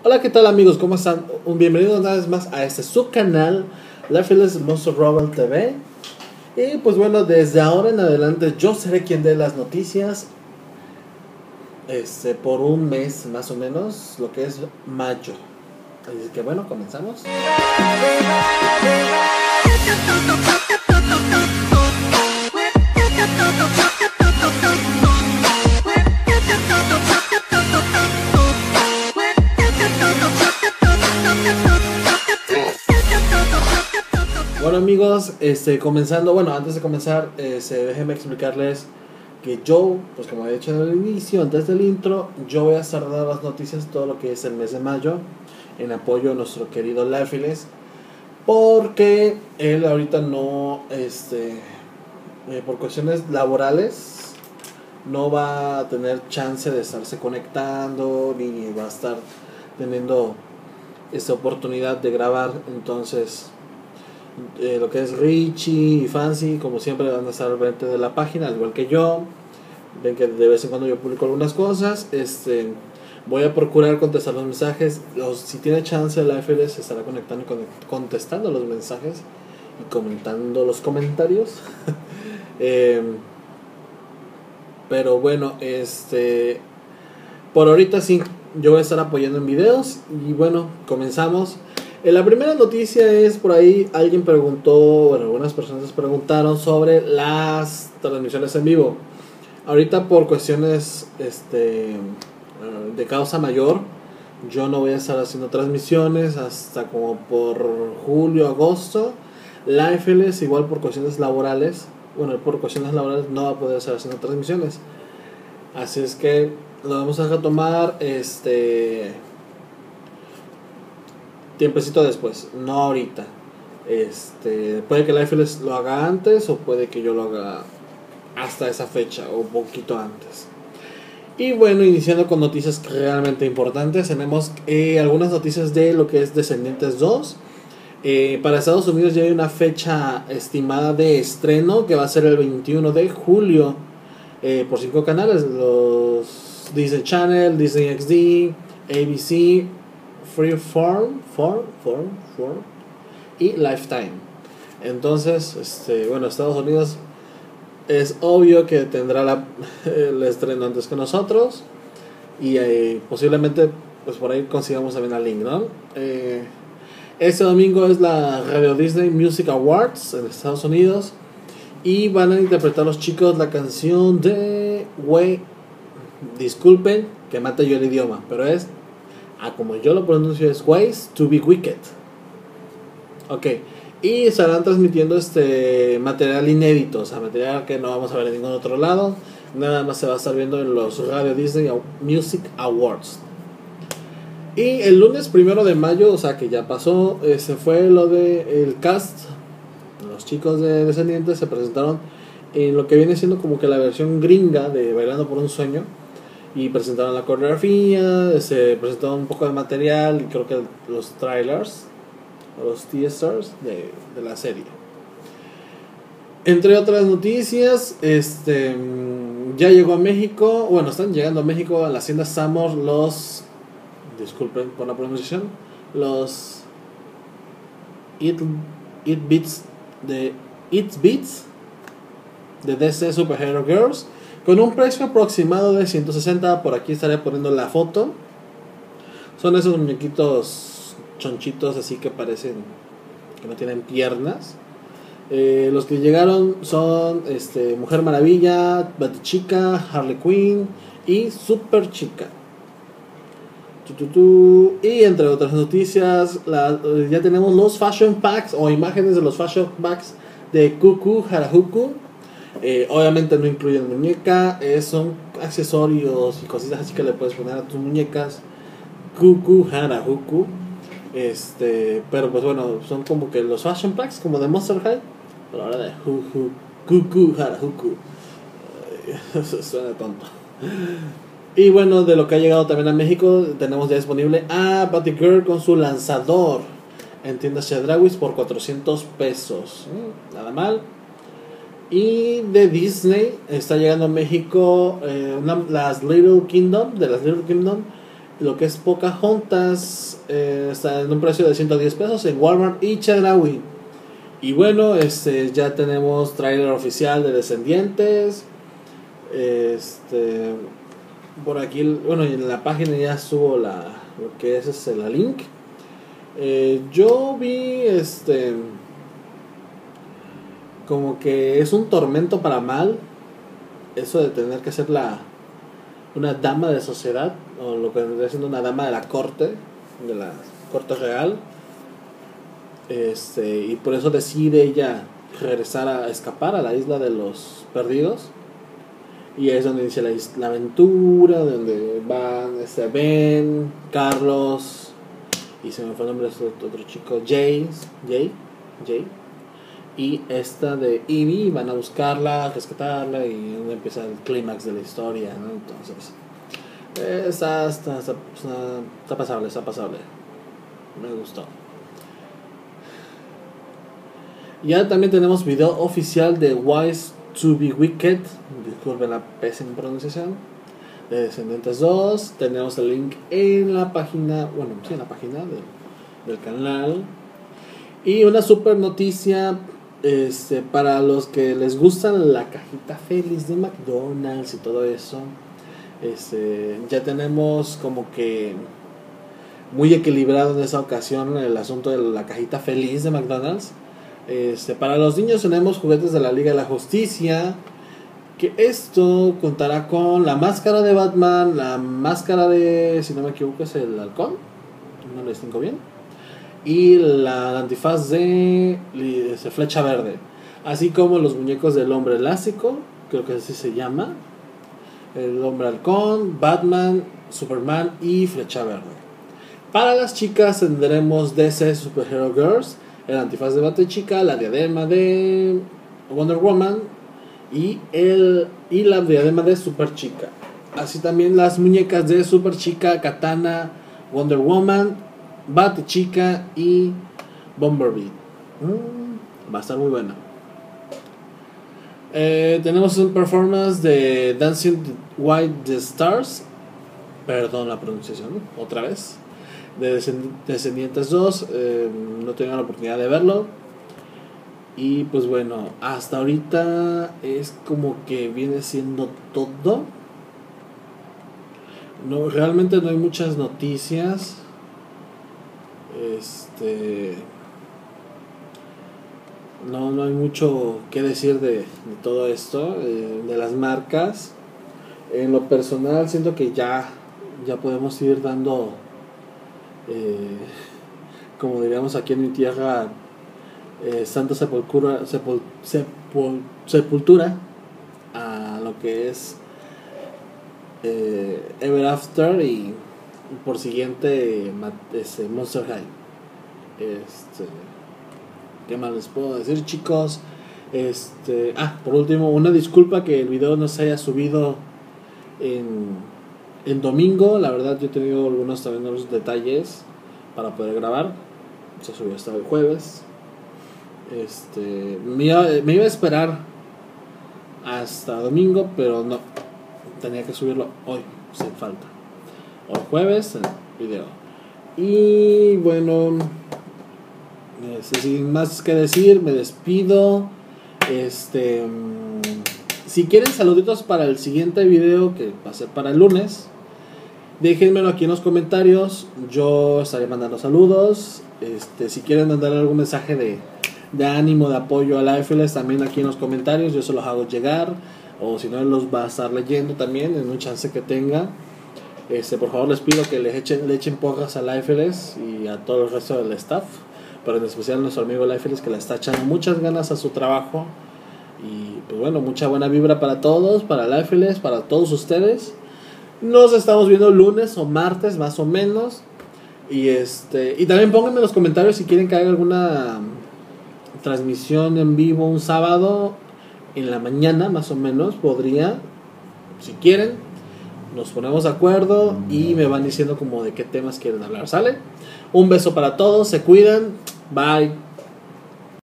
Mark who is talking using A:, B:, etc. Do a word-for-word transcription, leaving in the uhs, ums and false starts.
A: Hola, ¿qué tal amigos? ¿Cómo están? Un bienvenido una vez más a este subcanal, Lifeless Monster Rebel T V. Y pues bueno, desde ahora en adelante yo seré quien dé las noticias este, por un mes más o menos, lo que es mayo. Así que bueno, comenzamos. Bueno amigos, este, comenzando, bueno, antes de comenzar, este, déjenme explicarles que yo, pues como he dicho en el inicio, antes del intro, yo voy a estar dando las noticias todo lo que es el mes de mayo, en apoyo a nuestro querido Lifeless, porque él ahorita no, este, eh, por cuestiones laborales, no va a tener chance de estarse conectando, ni va a estar teniendo esta oportunidad de grabar. Entonces Eh, lo que es Richie y Fancy, como siempre, van a estar al frente de la página, al igual que yo. Ven que de vez en cuando yo publico algunas cosas. Este, voy a procurar contestar los mensajes. Los, si tiene chance, el Lifeless se estará conectando y contestando los mensajes y comentando los comentarios. eh, pero bueno, este, por ahorita sí, yo voy a estar apoyando en videos. Y bueno, comenzamos. Eh, la primera noticia es por ahí, alguien preguntó, bueno, algunas personas preguntaron sobre las transmisiones en vivo. Ahorita por cuestiones este, de causa mayor, yo no voy a estar haciendo transmisiones hasta como por julio, agosto. Lifeless igual por cuestiones laborales, bueno, por cuestiones laborales no va a poder estar haciendo transmisiones. Así es que lo vamos a retomar este... tiempecito después, no ahorita. Este, puede que Lifeless lo haga antes o puede que yo lo haga hasta esa fecha o un poquito antes. Y bueno, iniciando con noticias realmente importantes, tenemos eh, algunas noticias de lo que es Descendientes dos. Eh, para Estados Unidos ya hay una fecha estimada de estreno que va a ser el veintiuno de julio eh, por cinco canales: los Disney Channel, Disney X D, A B C, Freeform, Form, Form, Form y Lifetime. Entonces, este, bueno, Estados Unidos es obvio que tendrá la, el estreno antes que nosotros y eh, posiblemente, pues por ahí consigamos también el link, ¿no? Eh, este domingo es la Radio Disney Music Awards en Estados Unidos y van a interpretar los chicos la canción de Way. Disculpen que mate yo el idioma, pero es Ah, como yo lo pronuncio es Ways to be Wicked. Ok. Y estarán transmitiendo este material inédito, o sea, material que no vamos a ver en ningún otro lado. Nada más se va a estar viendo en los Radio Disney Music Awards. Y el lunes primero de mayo, o sea que ya pasó, se fue lo de el cast. Los chicos de Descendientes se presentaron en lo que viene siendo como que la versión gringa de Bailando por un Sueño. Y presentaron la coreografía, se presentó un poco de material y creo que los trailers, los teasers de, de la serie. Entre otras noticias, este ya llegó a México, bueno, están llegando a México a la hacienda Samor los, disculpen por la pronunciación, los It, It Beats de It Beats de D C Superhero Girls, con un precio aproximado de ciento sesenta. Por aquí estaré poniendo la foto. Son esos muñequitos chonchitos así que parecen que no tienen piernas. Eh, los que llegaron son este, Mujer Maravilla, Batichica, Harley Quinn y Super Chica. Y entre otras noticias, la, ya tenemos los fashion packs o imágenes de los fashion packs de Cuckoo Harajuku. Eh, obviamente no incluyen muñeca, eh, son accesorios y cositas así que le puedes poner a tus muñecas. Cuckoo Harajuku. Este, pero pues bueno, son como que los fashion packs como de Monster High, pero ahora de Cuckoo Harajuku. Eso suena tonto. Y bueno, de lo que ha llegado también a México, tenemos ya disponible a Batgirl con su lanzador en tiendas Chedrauis por cuatrocientos pesos. Nada mal. Y de Disney está llegando a México eh, una, las Little Kingdom, de las Little Kingdom, lo que es Pocahontas eh, está en un precio de ciento diez pesos en Walmart y Chedraui. Y bueno, este ya tenemos trailer oficial de Descendientes. Este por aquí, bueno, en la página ya subo la lo que es, es la link. Eh, yo vi este como que es un tormento para mal eso de tener que ser la una dama de sociedad, o lo que vendría siendo una dama de la corte, de la corte real, este y por eso decide ella regresar a escapar a la isla de los perdidos, y es donde inicia la, la aventura, donde van este Ben, Carlos, y se me fue el nombre de este otro chico, James, Jay, Jay, y esta de Evie, van a buscarla, rescatarla, y donde empieza el clímax de la historia, ¿no? Entonces eh, está, está, está, está, está pasable, está pasable, me gustó. Ya también tenemos video oficial de Wise to be Wicked, disculpen la pésima pronunciación, de Descendientes dos. Tenemos el link en la página, bueno, sí, en la página del, del canal. Y una super noticia, este, para los que les gustan la cajita feliz de McDonald's y todo eso, este, ya tenemos como que muy equilibrado en esa ocasión el asunto de la cajita feliz de McDonald's. Este, para los niños tenemos juguetes de la Liga de la Justicia, que esto contará con la máscara de Batman, la máscara de, si no me equivoco, es el halcón, no lo distingo bien, y la antifaz de, de Flecha Verde, así como los muñecos del hombre elástico, creo que así se llama, el hombre halcón, Batman, Superman y Flecha Verde. Para las chicas tendremos D C Superhero Girls, el antifaz de Batechica, la diadema de Wonder Woman y, el, y la diadema de Super Chica. Así también las muñecas de Super Chica, Katana, Wonder Woman, Batechica y Bumblebee. Mm, va a estar muy buena. Eh, tenemos un performance de Dancing White the Stars. Perdón la pronunciación, otra vez. De Descendientes dos, eh, no tengo la oportunidad de verlo. Y pues bueno, hasta ahorita es como que viene siendo todo. No, realmente no hay muchas noticias. Este no, no hay mucho que decir de, de todo esto, eh, de las marcas. En lo personal siento que ya, ya podemos ir dando, Eh, como diríamos aquí en mi tierra, eh, Santa Sepultura, sepul, sepul, Sepultura a lo que es eh, Ever After y, y por siguiente este, Monster High. Este, ¿qué más les puedo decir, chicos? Este, ah, por último, una disculpa que el video no se haya subido en En domingo, la verdad yo he tenido algunos también los detalles para poder grabar. Se subió hasta el jueves. Este, me iba, me iba a esperar hasta domingo, pero no. Tenía que subirlo hoy, sin falta. Hoy jueves, el video. Y bueno, este, sin más que decir, me despido. Este, si quieren saluditos para el siguiente video, que va a ser para el lunes, déjenmelo aquí en los comentarios. Yo estaré mandando saludos. Este, si quieren mandar algún mensaje de, de ánimo, de apoyo a Lifeless, también aquí en los comentarios yo se los hago llegar. O si no, los va a estar leyendo también en un chance que tenga. Este, por favor les pido que le echen, le echen porras a Lifeless y a todo el resto del staff, pero en especial a nuestro amigo Lifeless, que le está echando muchas ganas a su trabajo. Y pues bueno, mucha buena vibra para todos, para Lifeless, para todos ustedes. Nos estamos viendo lunes o martes más o menos. Y este y también pónganme en los comentarios si quieren que haga alguna transmisión en vivo un sábado en la mañana más o menos. Podría, si quieren, nos ponemos de acuerdo y me van diciendo como de qué temas quieren hablar. ¿Sale? Un beso para todos, se cuidan, bye.